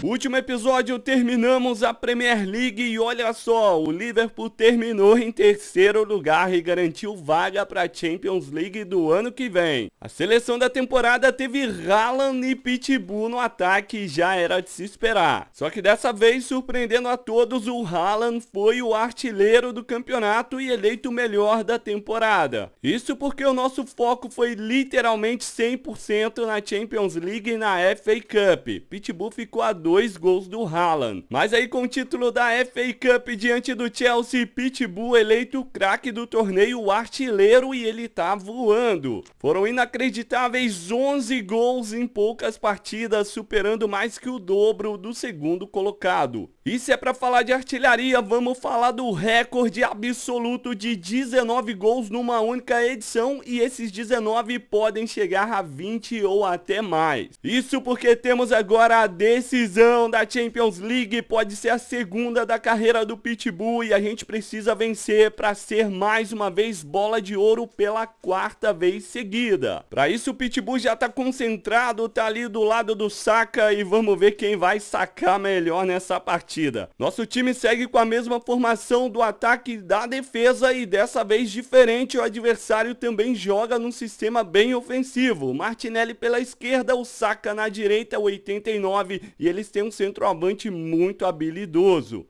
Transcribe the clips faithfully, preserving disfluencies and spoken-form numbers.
Último episódio, terminamos a Premier League e olha só, o Liverpool terminou em terceiro lugar e garantiu vaga para a Champions League do ano que vem. A seleção da temporada teve Haaland e Pitbull no ataque e já era de se esperar. Só que dessa vez, surpreendendo a todos, o Haaland foi o artilheiro do campeonato e eleito o melhor da temporada. Isso porque o nosso foco foi literalmente cem por cento na Champions League e na F A Cup. Pitbull ficou a dois gols do Haaland. Mas aí com o título da F A Cup diante do Chelsea, Pitbull eleito o craque do torneio, o artilheiro, e ele tá voando. Foram inacreditáveis onze gols em poucas partidas, superando mais que o dobro do segundo colocado. E se é pra falar de artilharia, vamos falar do recorde absoluto de dezenove gols numa única edição, e esses dezenove podem chegar a vinte ou até mais. Isso porque temos agora a decisão da Champions League, pode ser a segunda da carreira do Pitbull e a gente precisa vencer para ser mais uma vez bola de ouro pela quarta vez seguida. Para isso o Pitbull já tá concentrado, tá ali do lado do Saka e vamos ver quem vai sacar melhor nessa partida. Nosso time segue com a mesma formação do ataque e da defesa e dessa vez diferente, o adversário também joga num sistema bem ofensivo. Martinelli pela esquerda, o Saka na direita, o oitenta e nove, e eles têm um centroavante muito habilidoso.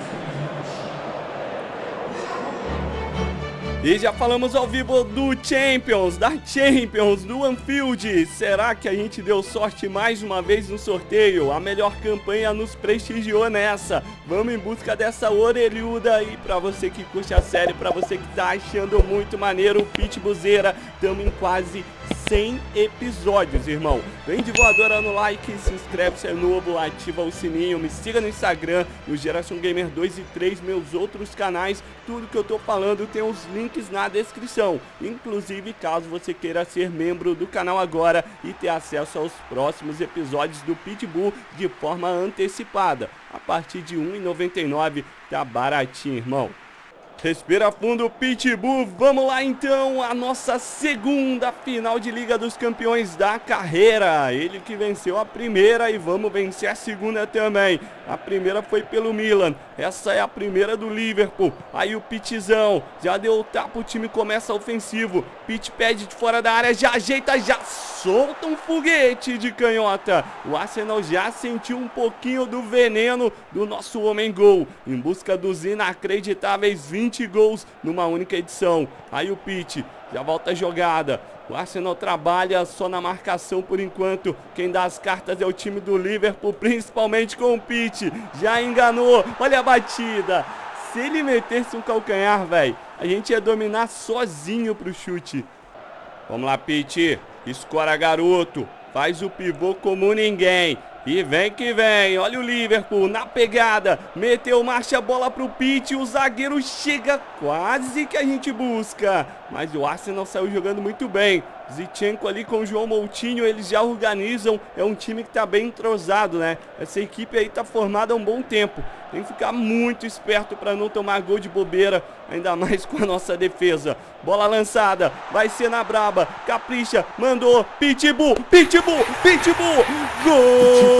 E já falamos ao vivo do Champions, da Champions, do Anfield. Será que a gente deu sorte mais uma vez no sorteio? A melhor campanha nos prestigiou nessa. Vamos em busca dessa orelhuda aí pra você que curte a série, pra você que tá achando muito maneiro o Pitbullzeira. Tamo em quase cem episódios, irmão. Vem de voadora no like, se inscreve se é novo, ativa o sininho, me siga no Instagram, no Geração Gamer dois e três, meus outros canais. Tudo que eu tô falando tem os links na descrição, inclusive caso você queira ser membro do canal agora e ter acesso aos próximos episódios do Pitbull de forma antecipada. A partir de um real e noventa e nove centavos, tá baratinho, irmão. Respira fundo, Pitbull. Vamos lá então, a nossa segunda final de Liga dos Campeões da carreira. Ele que venceu a primeira e vamos vencer a segunda também. A primeira foi pelo Milan, essa é a primeira do Liverpool. Aí o Pitzão já deu o tapa, o time começa ofensivo. Pitch pede de fora da área, já ajeita, já solta um foguete de canhota. O Arsenal já sentiu um pouquinho do veneno do nosso homem gol, em busca dos inacreditáveis vinte gols numa única edição. Aí o Pitch já volta a jogada. O Arsenal trabalha só na marcação por enquanto. Quem dá as cartas é o time do Liverpool, principalmente com o Pitch. Já enganou, olha a batida. Se ele metesse um calcanhar, velho, a gente ia dominar sozinho pro chute. Vamos lá, Pitch. Escora, garoto. Faz o pivô como ninguém. E vem que vem, olha o Liverpool na pegada, meteu marcha, bola pro Pitch, o zagueiro chega quase que a gente busca, mas o Arsenal saiu jogando muito bem. Zinchenko ali com o João Moutinho, eles já organizam, é um time que tá bem entrosado, né? Essa equipe aí tá formada há um bom tempo, tem que ficar muito esperto para não tomar gol de bobeira, ainda mais com a nossa defesa. Bola lançada, vai ser na braba, capricha, mandou, Pitbull, Pitbull, Pitbull, gol!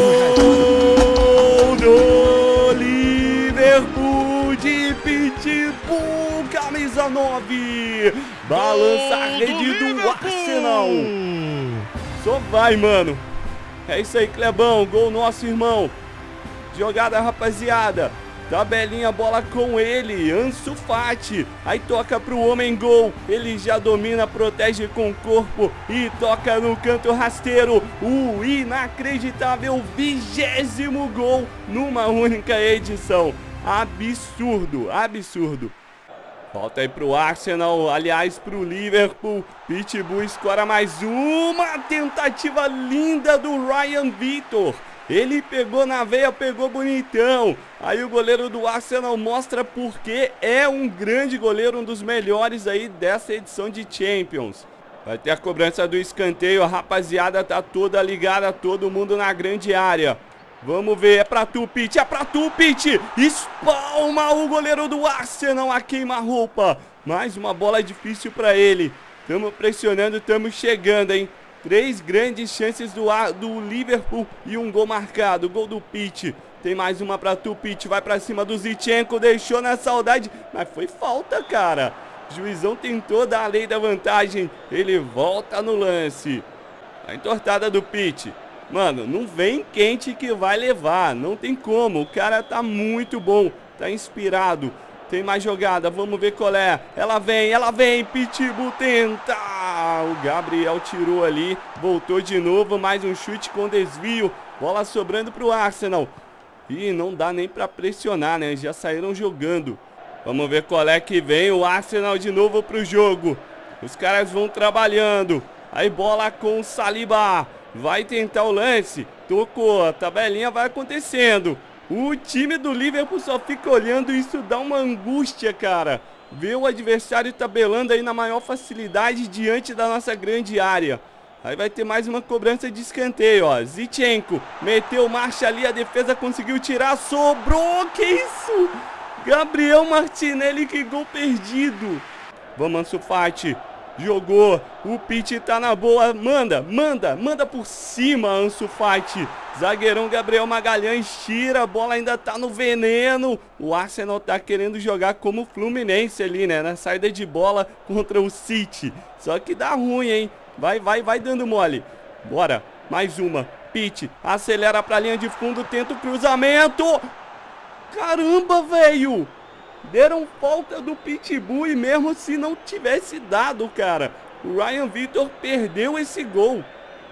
Gol do Liverpool de Pitbull, camisa nove, balança a rede do Arsenal. Só vai, mano. É isso aí, Clebão, gol nosso, irmão. Jogada, rapaziada. Tabelinha, bola com ele, Ansu Fati. Aí toca pro homem gol. Ele já domina, protege com o corpo e toca no canto rasteiro. O inacreditável vigésimo gol numa única edição. Absurdo, absurdo. Volta aí pro Arsenal, aliás pro Liverpool. Pitbull escora mais uma tentativa linda do Ryan Vitor. Ele pegou na veia, pegou bonitão. Aí o goleiro do Arsenal mostra porque é um grande goleiro, um dos melhores aí dessa edição de Champions. Vai ter a cobrança do escanteio, a rapaziada tá toda ligada, todo mundo na grande área. Vamos ver, é pra tu, Pitch, é pra tu, Pitch. Espalma o goleiro do Arsenal a queima-roupa. Mais uma bola difícil pra ele. Tamo pressionando, tamo chegando, hein. Três grandes chances do, do Liverpool e um gol marcado. Gol do Pitt. Tem mais uma pra tu, Pitt. Vai pra cima do Zinchenko. Deixou na saudade. Mas foi falta, cara. O juizão tentou dar a lei da vantagem. Ele volta no lance. A entortada do Pitt. Mano, não vem quente que vai levar. Não tem como. O cara tá muito bom. Tá inspirado. Tem mais jogada, vamos ver qual é. Ela vem, ela vem, Pitbull tenta. O Gabriel tirou ali, voltou de novo, mais um chute com desvio. Bola sobrando pro Arsenal. Ih, não dá nem pra pressionar, né? Já saíram jogando. Vamos ver qual é que vem. O Arsenal de novo pro jogo. Os caras vão trabalhando. Aí bola com o Saliba. Vai tentar o lance. Tocou, a tabelinha vai acontecendo. O time do Liverpool só fica olhando e isso dá uma angústia, cara. Ver o adversário tabelando aí na maior facilidade diante da nossa grande área. Aí vai ter mais uma cobrança de escanteio, ó. Zinchenko meteu marcha ali, a defesa conseguiu tirar, sobrou, que isso? Gabriel Martinelli, que gol perdido. Vamos, Ansu Fati. Jogou, o Pitt tá na boa, manda, manda, manda por cima, Ansu Fati. Zagueirão Gabriel Magalhães tira, a bola ainda tá no veneno. O Arsenal tá querendo jogar como o Fluminense ali, né, na saída de bola contra o City. Só que dá ruim, hein, vai, vai, vai dando mole. Bora, mais uma, Pitt, acelera pra linha de fundo, tenta o cruzamento. Caramba, velho. Deram falta do Pitbull e mesmo se não tivesse dado, cara, o Ryan Vitor perdeu esse gol.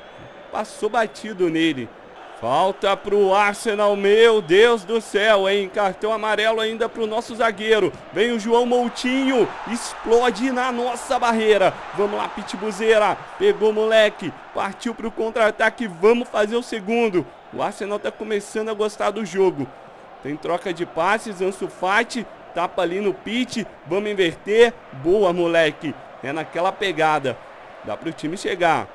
Passou batido nele. Falta pro Arsenal, meu Deus do céu, hein? Cartão amarelo ainda pro nosso zagueiro. Vem o João Moutinho, explode na nossa barreira. Vamos lá, Pitbullzeira. Pegou o moleque, partiu pro contra-ataque, vamos fazer o segundo. O Arsenal tá começando a gostar do jogo. Tem troca de passes, Ansu Fati. Tapa ali no Pitt, vamos inverter. Boa, moleque. É naquela pegada. Dá pro time chegar.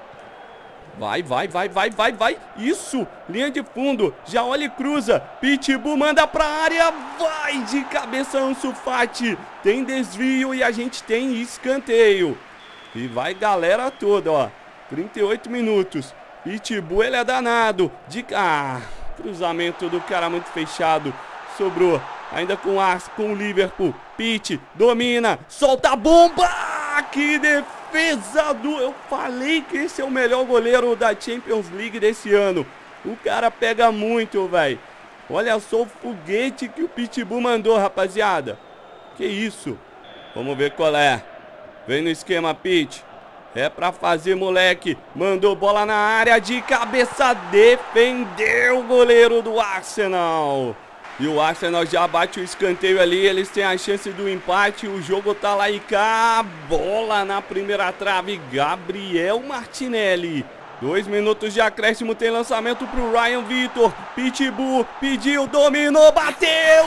Vai, vai, vai, vai, vai, vai. Isso, linha de fundo. Já olha e cruza. Pitbull manda pra área. Vai de cabeça, Ansu Fati. Tem desvio e a gente tem escanteio. E vai galera toda, ó. trinta e oito minutos. Pitbull, ele é danado. De... Ah, cruzamento do cara muito fechado. Sobrou. Ainda com Ars, com o Liverpool. Pitt domina, solta a bomba. Que defesa do... Eu falei que esse é o melhor goleiro da Champions League desse ano. O cara pega muito, velho. Olha só o foguete que o Pitbull mandou, rapaziada. Que isso? Vamos ver qual é. Vem no esquema, Pitt. É pra fazer, moleque. Mandou bola na área de cabeça. Defendeu o goleiro do Arsenal. E o Arsenal já bate o escanteio ali, eles têm a chance do empate, o jogo tá lá e cá, bola na primeira trave, Gabriel Martinelli. Dois minutos de acréscimo, tem lançamento pro Ryan Vitor, Pitbull pediu, dominou, bateu,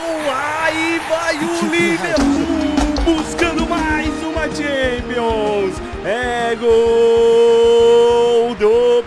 aí vai o Liverpool, buscando mais uma Champions, é gol do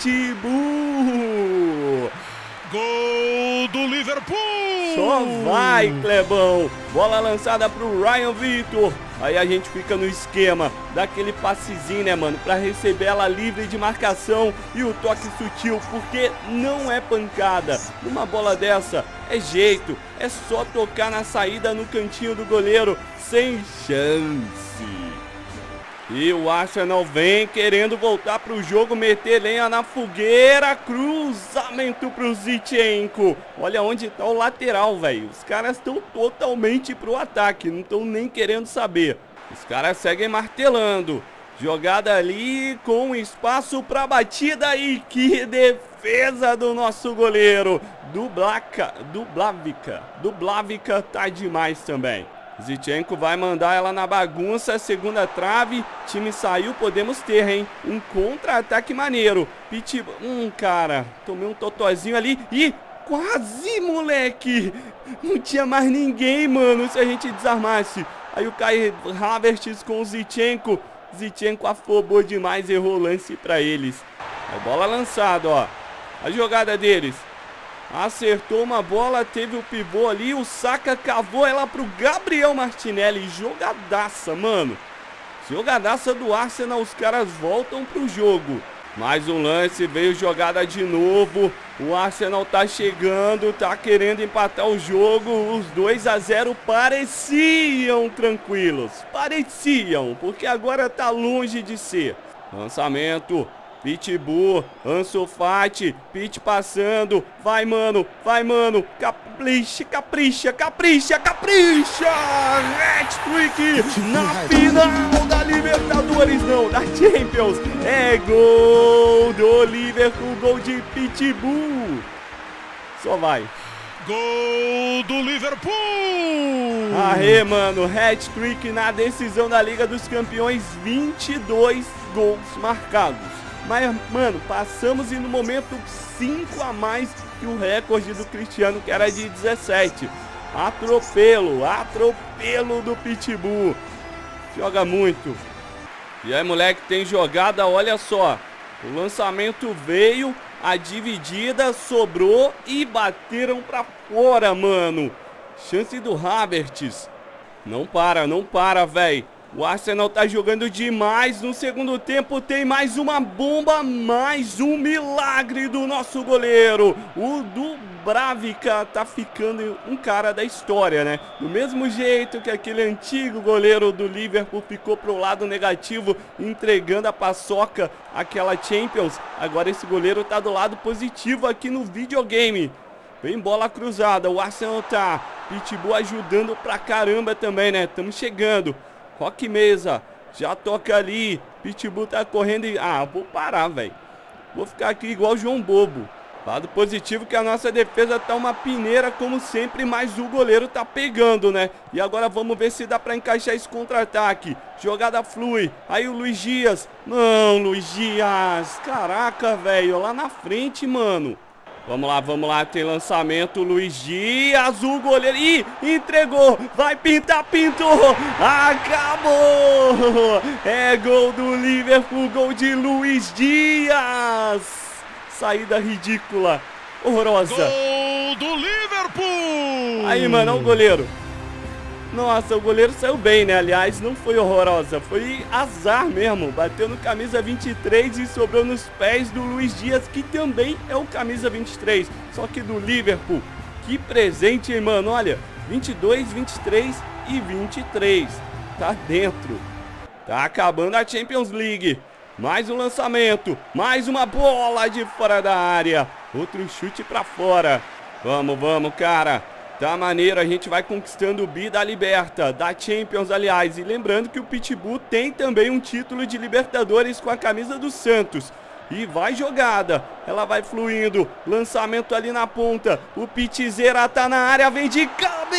Pitbull. Gol do Liverpool! Só vai, Clebão. Bola lançada pro Ryan Vitor. Aí a gente fica no esquema daquele passezinho, né, mano? Pra receber ela livre de marcação e o toque sutil, porque não é pancada. Uma bola dessa é jeito. É só tocar na saída no cantinho do goleiro. Sem chance. E o Arsenal vem querendo voltar pro jogo, meter lenha na fogueira, cruzamento pro Zinchenko. Olha onde tá o lateral, velho. Os caras estão totalmente pro ataque, não estão nem querendo saber. Os caras seguem martelando. Jogada ali com espaço pra batida e que defesa do nosso goleiro. Dublaca, Dublavica, Dublavica tá demais também. Zinchenko vai mandar ela na bagunça, segunda trave, time saiu, podemos ter, hein? Um contra-ataque maneiro. Pitbull, hum, cara, tomei um totozinho ali e quase, moleque! Não tinha mais ninguém, mano, se a gente desarmasse. Aí o Kai Havertz com o Zinchenko, Zinchenko afobou demais, errou o lance pra eles. A bola lançada, ó, a jogada deles. Acertou uma bola, teve o pivô ali, o Saka cavou ela pro Gabriel Martinelli. Jogadaça, mano. Jogadaça do Arsenal, os caras voltam pro jogo. Mais um lance, veio jogada de novo. O Arsenal tá chegando, tá querendo empatar o jogo. Os dois a zero pareciam tranquilos. Pareciam, porque agora tá longe de ser. Lançamento, Pitbull, Ansu Fati, Pit passando. Vai, mano, vai, mano. Capricha, capricha, capricha, capricha. Hat-trick na final da Libertadores, não, da Champions. É gol do Liverpool, gol de Pitbull. Só vai. Gol do Liverpool! Aê, mano, hat-trick na decisão da Liga dos Campeões, vinte e dois gols marcados. Mas, mano, passamos e no momento cinco a mais que o recorde do Cristiano, que era de dezessete. Atropelo, atropelo do Pitbull. Joga muito. E aí, moleque, tem jogada, olha só. O lançamento veio, a dividida sobrou e bateram pra fora, mano. Chance do Havertz. Não para, não para, velho. O Arsenal tá jogando demais. No segundo tempo tem mais uma bomba, mais um milagre do nosso goleiro. O Dubravka tá ficando um cara da história, né? Do mesmo jeito que aquele antigo goleiro do Liverpool ficou pro lado negativo, entregando a paçoca àquela Champions. Agora esse goleiro tá do lado positivo aqui no videogame. Vem bola cruzada, o Arsenal tá. Pitbull ajudando pra caramba também, né? Estamos chegando. Roque Mesa, já toca ali. Pitbull tá correndo e... Ah, vou parar, velho. Vou ficar aqui igual o João Bobo. Lado positivo que a nossa defesa tá uma peneira como sempre, mas o goleiro tá pegando, né? E agora vamos ver se dá pra encaixar esse contra-ataque. Jogada flui. Aí o Luiz Dias. Não, Luiz Dias. Caraca, velho. Lá na frente, mano. Vamos lá, vamos lá, tem lançamento, Luiz Dias, o goleiro, ih, entregou, vai pintar, pintou, acabou, é gol do Liverpool, gol de Luiz Dias, saída ridícula, horrorosa. Gol do Liverpool! Aí, mano, olha o goleiro. Nossa, o goleiro saiu bem, né? Aliás, não foi horrorosa, foi azar mesmo. Bateu no camisa vinte e três e sobrou nos pés do Luiz Dias, que também é o camisa vinte e três, só que do Liverpool. Que presente, hein, mano? Olha, vinte e dois, vinte e três e vinte e três. Tá dentro. Tá acabando a Champions League. Mais um lançamento, mais uma bola de fora da área. Outro chute pra fora. Vamos, vamos, cara. Tá maneiro, a gente vai conquistando o bi da Liberta, da Champions, aliás. E lembrando que o Pitbull tem também um título de Libertadores com a camisa do Santos. E vai jogada, ela vai fluindo, lançamento ali na ponta. O Pitzeira tá na área, vem de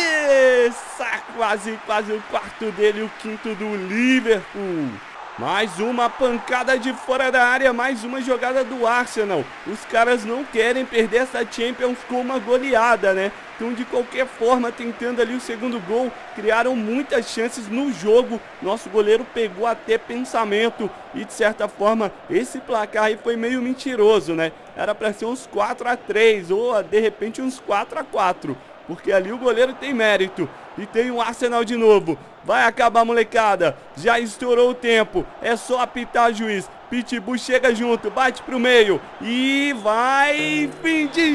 cabeça. Quase, quase o quarto dele, o quinto do Liverpool. Mais uma pancada de fora da área, mais uma jogada do Arsenal. Os caras não querem perder essa Champions com uma goleada, né? Então, de qualquer forma, tentando ali o segundo gol, criaram muitas chances no jogo. Nosso goleiro pegou até pensamento e, de certa forma, esse placar aí foi meio mentiroso, né? Era para ser uns quatro a três ou, de repente, uns quatro a quatro. Porque ali o goleiro tem mérito. E tem o Arsenal de novo. Vai acabar, molecada. Já estourou o tempo. É só apitar, juiz. Pitbull chega junto, bate pro meio. E vai, fim de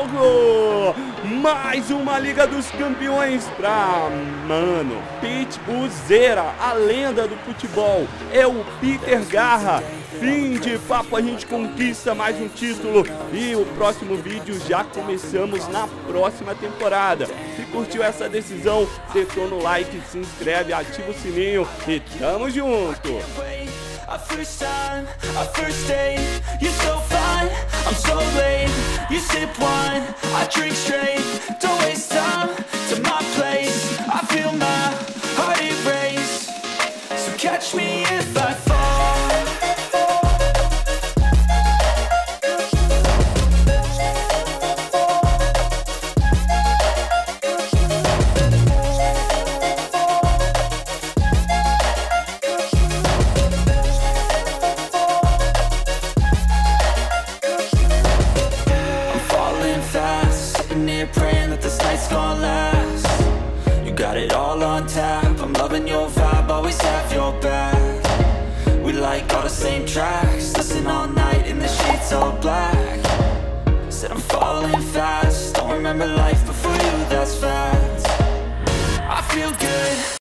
jogo. Mais uma Liga dos Campeões pra, mano, Pitbullzeira, a lenda do futebol. É o Peter Garra. Fim de papo, a gente conquista mais um título. E o próximo vídeo já começamos na próxima temporada. Se curtiu essa decisão, detona o like, se inscreve, ativa o sininho e tamo junto. Our first time, our first date. You're so fine, I'm so late. You sip wine, I drink straight. Don't waste time to my place. I feel my heart erase. So catch me if I fall. Praying that this night's gonna last. You got it all on tap. I'm loving your vibe, always have your back. We like all the same tracks. Listen all night in the sheets all black. Said I'm falling fast, don't remember life before you, that's fact. I feel good.